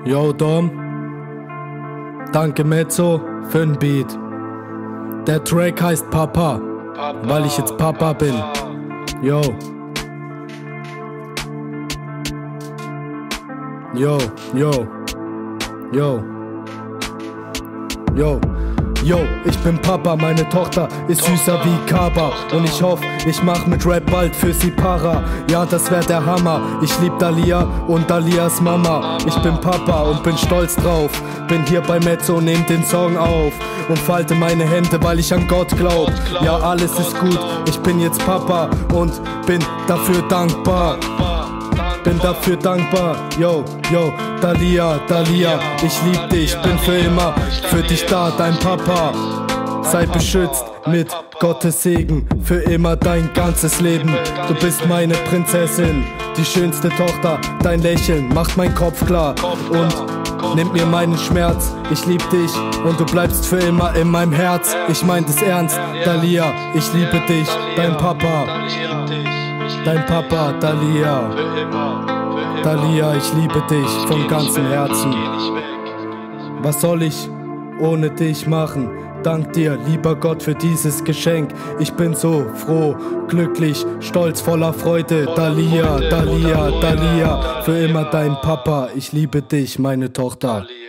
Yo Dom, danke Mezzo für'n Beat. Der Track heißt Papa, weil ich jetzt Papa bin. Yo. Yo, yo, yo, yo. Yo, ich bin Papa, meine Tochter ist süßer wie Kaba. Und ich hoffe, ich mach mit Rap bald für sie Para. Ja, das wär der Hammer. Ich lieb Dalia und Dalias Mama. Ich bin Papa und bin stolz drauf. Bin hier bei Mezzo, nehm den Song auf und falte meine Hände, weil ich an Gott glaub. Ja, alles ist gut, ich bin jetzt Papa und bin dafür dankbar. Bin dafür dankbar, yo, yo, Dalia, Dalia, ich lieb dich, bin für immer für dich da, dein Papa. Sei beschützt mit Gottes Segen, für immer dein ganzes Leben. Du bist meine Prinzessin, die schönste Tochter, dein Lächeln macht mein Kopf klar und nimmt mir meinen Schmerz. Ich lieb dich und du bleibst für immer in meinem Herz. Ich mein das ernst, Dalia, ich liebe dich, dein Papa. Dein Papa, Dalia. Dalia, ich liebe dich von ganzem Herzen. Was soll ich ohne dich machen? Dank dir, lieber Gott, für dieses Geschenk. Ich bin so froh, glücklich, stolz, voller Freude. Dalia, Dalia, Dalia, für immer dein Papa. Ich liebe dich, meine Tochter.